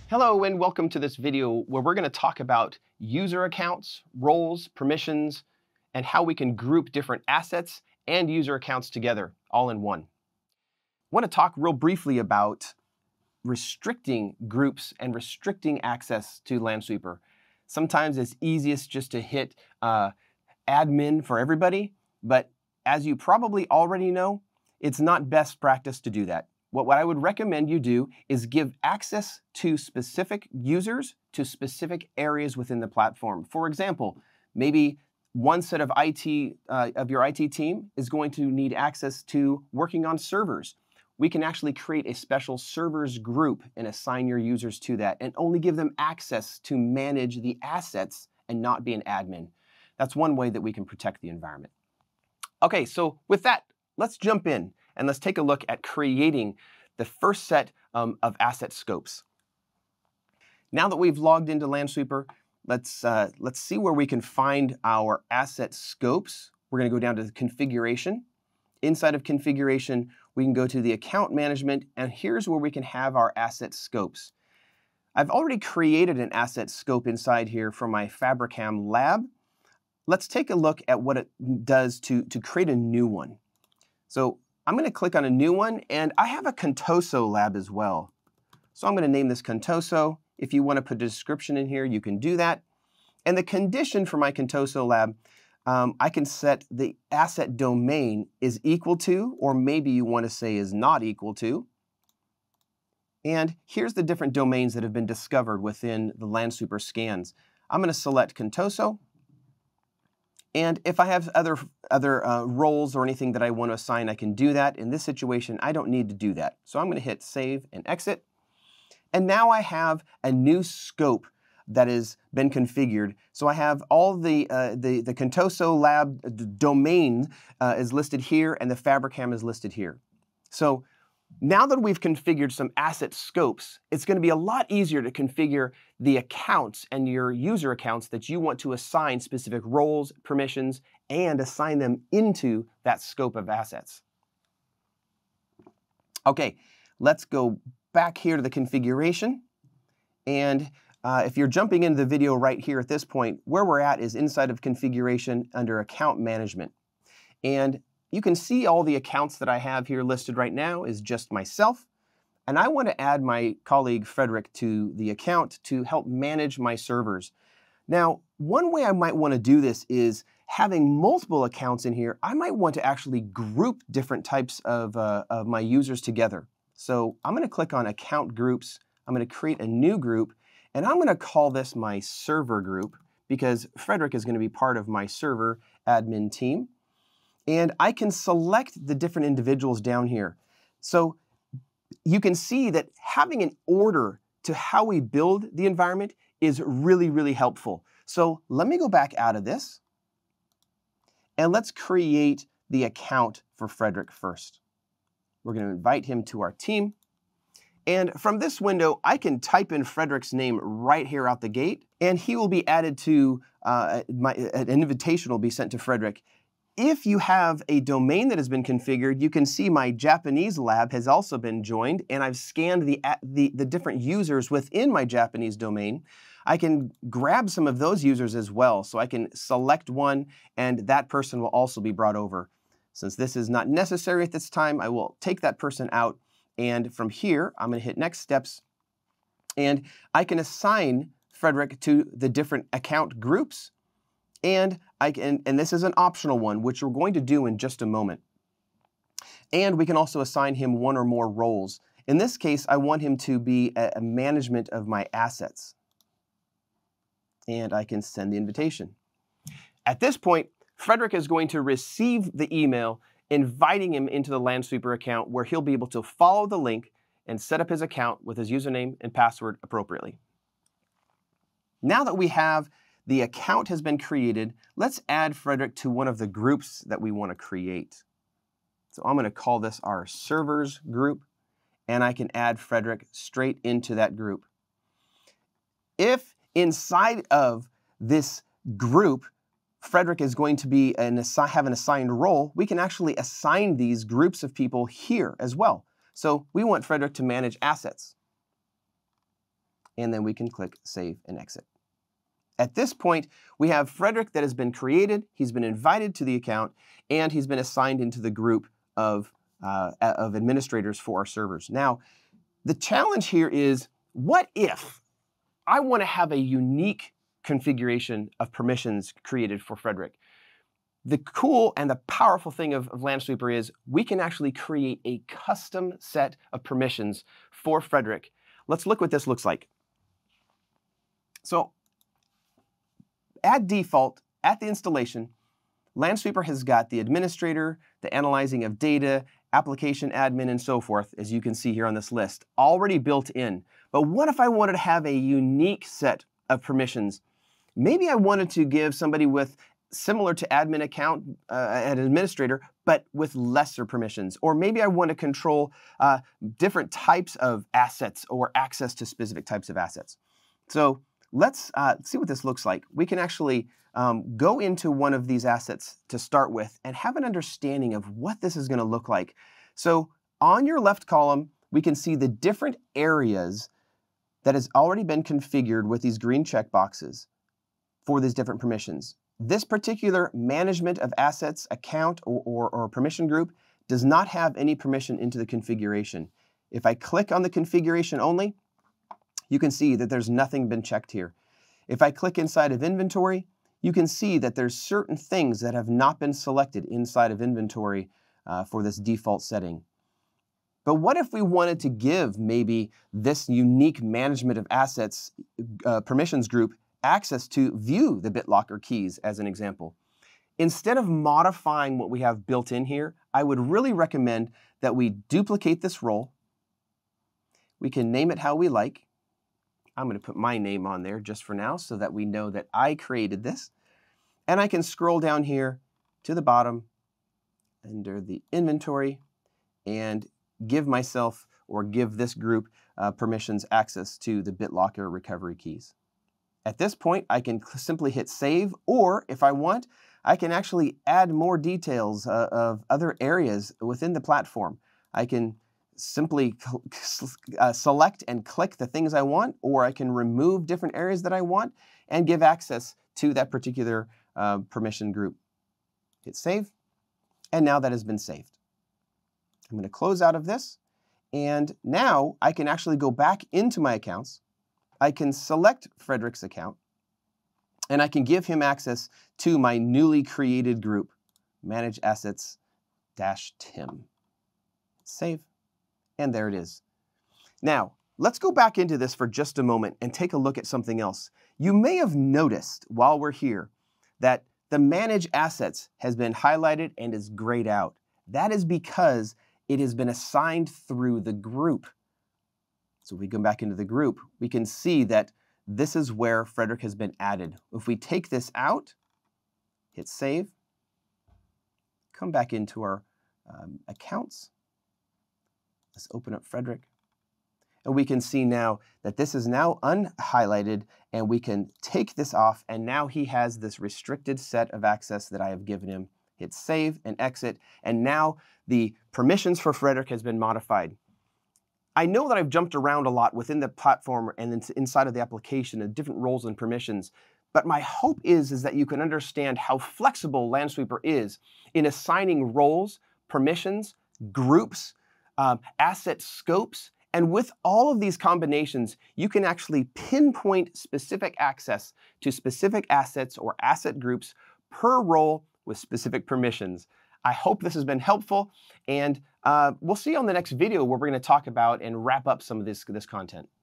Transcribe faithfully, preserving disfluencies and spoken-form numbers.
Hello and welcome to this video where we're going to talk about user accounts, roles, permissions, and how we can group different assets and user accounts together all in one. I want to talk real briefly about restricting groups and restricting access to Lansweeper. Sometimes it's easiest just to hit uh, admin for everybody, but as you probably already know, it's not best practice to do that. What, what I would recommend you do is give access to specific users to specific areas within the platform. For example, maybe one set of I T uh, of your I T team is going to need access to working on servers. We can actually create a special servers group and assign your users to that and only give them access to manage the assets and not be an admin. That's one way that we can protect the environment. Okay, so with that, let's jump in and let's take a look at creating the first set um, of asset scopes. Now that we've logged into Lansweeper, let's, uh, let's see where we can find our asset scopes. We're going to go down to the configuration. Inside of configuration, we can go to the account management, and here's where we can have our asset scopes. I've already created an asset scope inside here for my Fabricam lab. Let's take a look at what it does to, to create a new one. So I'm going to click on a new one, and I have a Contoso lab as well. So I'm going to name this Contoso. If you want to put a description in here, you can do that. And the condition for my Contoso lab, um, I can set the asset domain is equal to, or maybe you want to say is not equal to. And here's the different domains that have been discovered within the Lansweeper scans. I'm going to select Contoso. And if I have other, other uh, roles or anything that I want to assign, I can do that. In this situation, I don't need to do that. So I'm going to hit Save and Exit. And now I have a new scope that has been configured. So I have all the, uh, the, the Contoso lab domain uh, is listed here, and the Fabricam is listed here. So now that we've configured some asset scopes, it's going to be a lot easier to configure the accounts and your user accounts that you want to assign specific roles, permissions, and assign them into that scope of assets. Okay, let's go back here to the configuration. And uh, if you're jumping into the video right here at this point, where we're at is inside of configuration under account management. And you can see all the accounts that I have here listed right now is just myself. And I want to add my colleague Frederick to the account to help manage my servers. Now, one way I might want to do this is having multiple accounts in here. I might want to actually group different types of, uh, of my users together. So I'm going to click on Account Groups. I'm going to create a new group, and I'm going to call this my server group because Frederick is going to be part of my server admin team. And I can select the different individuals down here. So you can see that having an order to how we build the environment is really, really helpful. So let me go back out of this, and let's create the account for Frederick first. We're going to invite him to our team. And from this window, I can type in Frederick's name right here out the gate, and he will be added to, uh, my, an invitation will be sent to Frederick. If you have a domain that has been configured, you can see my Japanese lab has also been joined, and I've scanned the, the, the different users within my Japanese domain. I can grab some of those users as well, so I can select one, and that person will also be brought over. Since this is not necessary at this time, I will take that person out, and from here, I'm going to hit Next Steps, and I can assign Frederick to the different account groups. And, I can, and this is an optional one, which we're going to do in just a moment. And we can also assign him one or more roles. In this case, I want him to be a, a management of my assets. And I can send the invitation. At this point, Frederick is going to receive the email inviting him into the Lansweeper account, where he'll be able to follow the link and set up his account with his username and password appropriately. Now that we have the account has been created, let's add Frederick to one of the groups that we want to create. So I'm going to call this our servers group, and I can add Frederick straight into that group. If inside of this group, Frederick is going to be an assi- have an assigned role, we can actually assign these groups of people here as well. So we want Frederick to manage assets. and then we can click Save and Exit. At this point, we have Frederick that has been created, he's been invited to the account, and he's been assigned into the group of, uh, of administrators for our servers. Now, the challenge here is, what if I want to have a unique configuration of permissions created for Frederick? The cool and the powerful thing of, of Lansweeper is we can actually create a custom set of permissions for Frederick. Let's look what this looks like. So, at default, at the installation, Lansweeper has got the administrator, the analyzing of data, application admin, and so forth, as you can see here on this list, already built in. But what if I wanted to have a unique set of permissions? Maybe I wanted to give somebody with similar to admin account, uh, an administrator, but with lesser permissions. Or maybe I want to control uh, different types of assets or access to specific types of assets. So let's uh, see what this looks like. We can actually um, go into one of these assets to start with and have an understanding of what this is going to look like. So on your left column, we can see the different areas that has already been configured with these green checkboxes for these different permissions. This particular management of assets account or, or, or permission group does not have any permission into the configuration. If I click on the configuration only, you can see that there's nothing been checked here. If I click inside of inventory, you can see that there's certain things that have not been selected inside of inventory uh, for this default setting. But what if we wanted to give maybe this unique management of assets uh, permissions group access to view the BitLocker keys, as an example? Instead of modifying what we have built in here, I would really recommend that we duplicate this role. We can name it how we like. I'm going to put my name on there just for now so that we know that I created this. And I can scroll down here to the bottom under the inventory and give myself or give this group uh, permissions access to the BitLocker recovery keys. At this point, I can simply hit save, or if I want, I can actually add more details uh, of other areas within the platform. I can simply uh, select and click the things I want, or I can remove different areas that I want and give access to that particular uh, permission group. Hit save, and now that has been saved. I'm going to close out of this, and now I can actually go back into my accounts. I can select Frederick's account, and I can give him access to my newly created group, Manage Assets Tim. Save, and there it is. Now, let's go back into this for just a moment and take a look at something else. You may have noticed while we're here that the Manage Assets has been highlighted and is grayed out. That is because it has been assigned through the group. So if we go back into the group, we can see that this is where Frederick has been added. If we take this out, hit save, come back into our um, accounts, let's open up Frederick, and we can see now that this is now unhighlighted, and we can take this off, and now he has this restricted set of access that I have given him. Hit save and exit, and now the permissions for Frederick has been modified. I know that I've jumped around a lot within the platform and inside of the application and different roles and permissions, but my hope is, is that you can understand how flexible Lansweeper is in assigning roles, permissions, groups, um, asset scopes, and with all of these combinations, you can actually pinpoint specific access to specific assets or asset groups per role with specific permissions. I hope this has been helpful, and uh, we'll see you on the next video where we're going to talk about and wrap up some of this, this content.